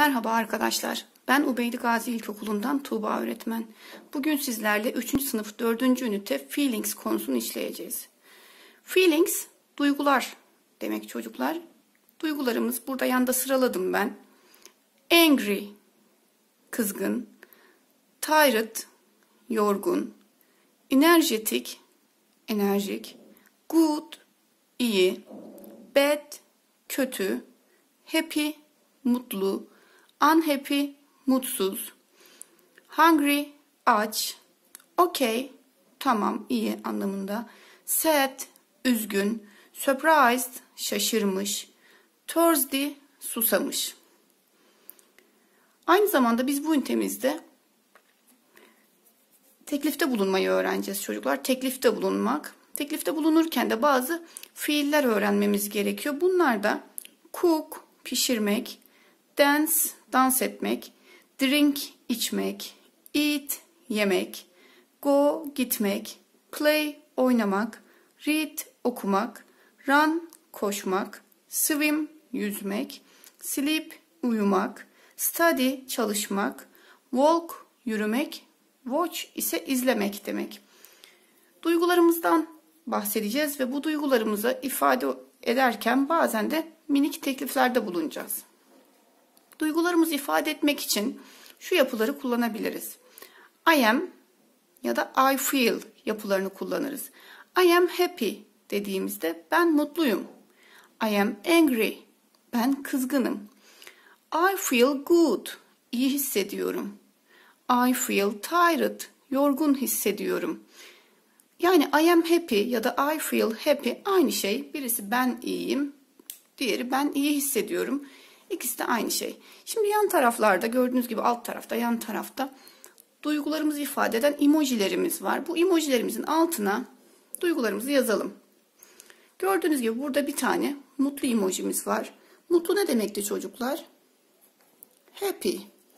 Merhaba arkadaşlar. Ben Ubeydi Gazi İlkokulu'ndan Tuğba öğretmen. Bugün sizlerle 3. sınıf 4. ünite Feelings konusunu işleyeceğiz. Feelings, duygular demek çocuklar. Duygularımız burada yanda sıraladım ben. Angry, kızgın. Tired, yorgun. Energetic, enerjik. Good, iyi. Bad, kötü. Happy, mutlu. Unhappy, mutsuz. Hungry, aç. Okay, tamam, iyi anlamında. Sad, üzgün. Surprised, şaşırmış. Thirsty, susamış. Aynı zamanda biz bu ünitemizde teklifte bulunmayı öğreneceğiz çocuklar. Teklifte bulunmak. Teklifte bulunurken de bazı fiiller öğrenmemiz gerekiyor. Bunlar da cook, pişirmek, dance, dans etmek, drink, içmek, eat, yemek, go, gitmek, play, oynamak, read, okumak, run, koşmak, swim, yüzmek, sleep, uyumak, study, çalışmak, walk, yürümek, watch ise izlemek demek. Duygularımızdan bahsedeceğiz ve bu duygularımızı ifade ederken bazen de minik tekliflerde bulunacağız. Duygularımızı ifade etmek için şu yapıları kullanabiliriz. I am ya da I feel yapılarını kullanırız. I am happy dediğimizde ben mutluyum. I am angry, ben kızgınım. I feel good, iyi hissediyorum. I feel tired, yorgun hissediyorum. Yani I am happy ya da I feel happy aynı şey. Birisi ben iyiyim, diğeri ben iyi hissediyorum. İkisi de aynı şey. Şimdi yan taraflarda gördüğünüz gibi alt tarafta, yan tarafta duygularımızı ifade eden emojilerimiz var. Bu emojilerimizin altına duygularımızı yazalım. Gördüğünüz gibi burada bir tane mutlu emojimiz var. Mutlu ne demekti çocuklar? Happy.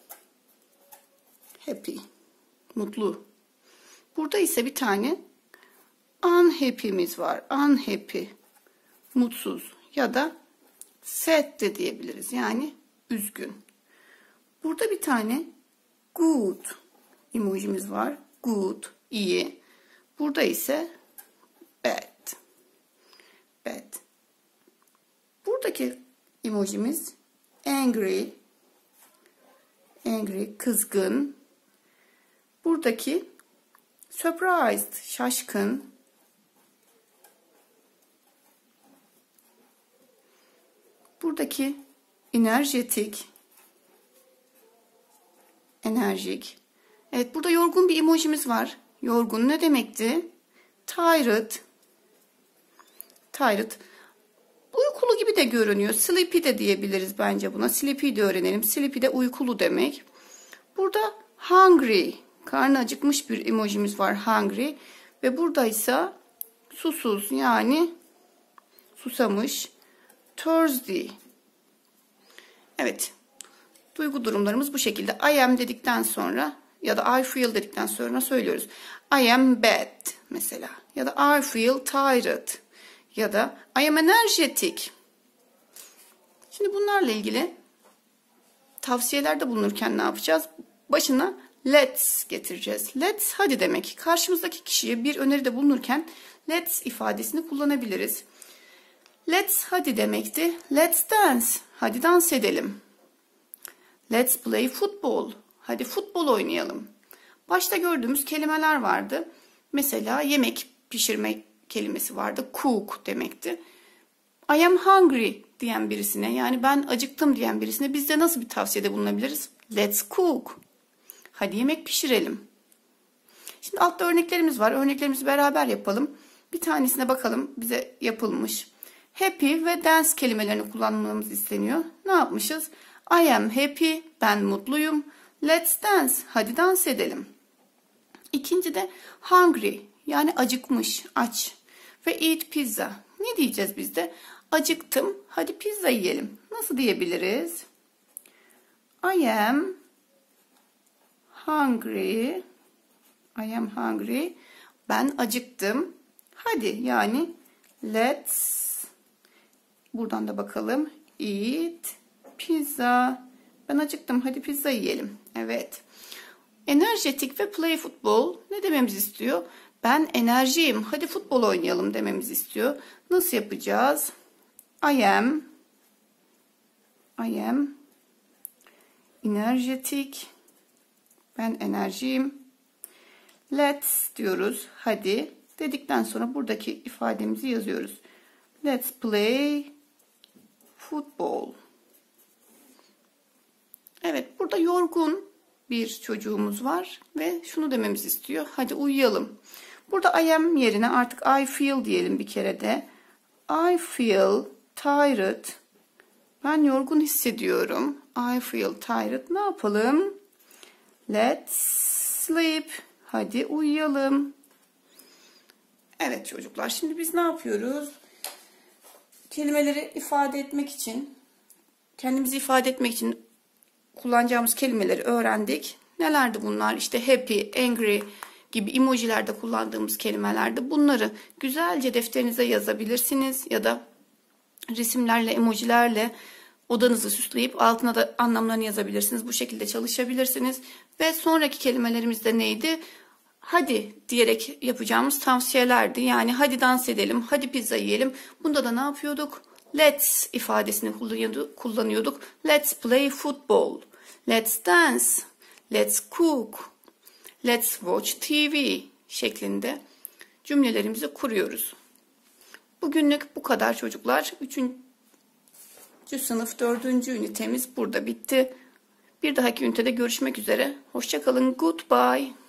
Happy. Mutlu. Burada ise bir tane unhappy'miz var. Unhappy. Mutsuz ya da sad de diyebiliriz. Yani üzgün. Burada bir tane good emojimiz var. Good, iyi. Burada ise bad. Bad. Buradaki emojimiz angry. Angry, kızgın. Buradaki surprised, şaşkın. Buradaki enerjetik, enerjik. Evet, burada yorgun bir emojimiz var. Yorgun ne demekti? Tired. Tired. Uykulu gibi de görünüyor. Sleepy de diyebiliriz bence buna. Sleepy de öğrenelim. Sleepy de uykulu demek. Burada hungry. Karnı acıkmış bir emojimiz var. Hungry. Ve burada ise susuz yani susamış. Thirsty. Evet. Duygu durumlarımız bu şekilde. I am dedikten sonra ya da I feel dedikten sonra söylüyoruz. I am bad mesela. Ya da I feel tired. Ya da I am energetic. Şimdi bunlarla ilgili tavsiyelerde bulunurken ne yapacağız? Başına let's getireceğiz. Let's hadi demek. Karşımızdaki kişiye bir öneride bulunurken let's ifadesini kullanabiliriz. Let's hadi demekti. Let's dance. Hadi dans edelim. Let's play football. Hadi futbol oynayalım. Başta gördüğümüz kelimeler vardı. Mesela yemek pişirmek kelimesi vardı. Cook demekti. I am hungry diyen birisine, yani ben acıktım diyen birisine biz de nasıl bir tavsiyede bulunabiliriz? Let's cook. Hadi yemek pişirelim. Şimdi altta örneklerimiz var. Örneklerimizi beraber yapalım. Bir tanesine bakalım bize yapılmış. Happy ve dance kelimelerini kullanmamız isteniyor. Ne yapmışız? I am happy, ben mutluyum. Let's dance, hadi dans edelim. İkinci de hungry, yani acıkmış, aç. Ve eat pizza. Ne diyeceğiz biz de? Acıktım, hadi pizza yiyelim. Nasıl diyebiliriz? I am hungry. I am hungry. Ben acıktım. Hadi yani let's. Buradan da bakalım. Eat pizza. Ben acıktım, hadi pizza yiyelim. Evet. Enerjetik ve play football ne dememizi istiyor? Ben enerjiyim, hadi futbol oynayalım dememizi istiyor. Nasıl yapacağız? I am enerjetik. Ben enerjiyim. Let's diyoruz. Hadi dedikten sonra buradaki ifademizi yazıyoruz. Let's play football. Evet, burada yorgun bir çocuğumuz var ve şunu dememizi istiyor. Hadi uyuyalım. Burada I am yerine artık I feel diyelim bir kere de. I feel tired. Ben yorgun hissediyorum. I feel tired. Ne yapalım? Let's sleep. Hadi uyuyalım. Evet çocuklar, şimdi biz ne yapıyoruz? Kelimeleri ifade etmek için, kendimizi ifade etmek için kullanacağımız kelimeleri öğrendik. Nelerdi bunlar? İşte happy, angry gibi emojilerde kullandığımız kelimelerdi. Bunları güzelce defterinize yazabilirsiniz ya da resimlerle, emojilerle odanızı süsleyip altına da anlamlarını yazabilirsiniz. Bu şekilde çalışabilirsiniz. Ve sonraki kelimelerimizde neydi? Hadi diyerek yapacağımız tavsiyelerdi. Yani hadi dans edelim, hadi pizza yiyelim. Bunda da ne yapıyorduk? Let's ifadesini kullanıyorduk. Let's play football. Let's dance. Let's cook. Let's watch TV şeklinde cümlelerimizi kuruyoruz. Bugünlük bu kadar çocuklar. 3. sınıf 4. ünitemiz burada bitti. Bir dahaki ünitede görüşmek üzere. Hoşça kalın. Goodbye.